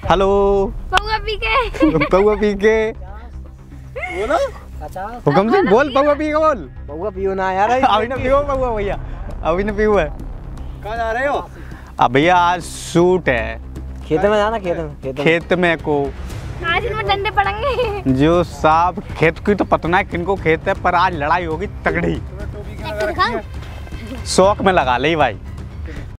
Hello पौवा P के पौवा पी के बोलो हुक्म सिंह बोल पौवा पी के बोल। पौवा पियो ना यार। अभी ना पियो पौवा भैया, अभी ना पियो है। कहाँ जा रहे हो? अब भैया आज शूट है, खेत में जाना। खेत में को आज इनमें डंडे पड़ेंगे। जो साहब खेत की तो पता है किनको खेत है, पर आज लड़ाई होगी तगड़ी। दिखाऊं? शौक में लगा ले भाई।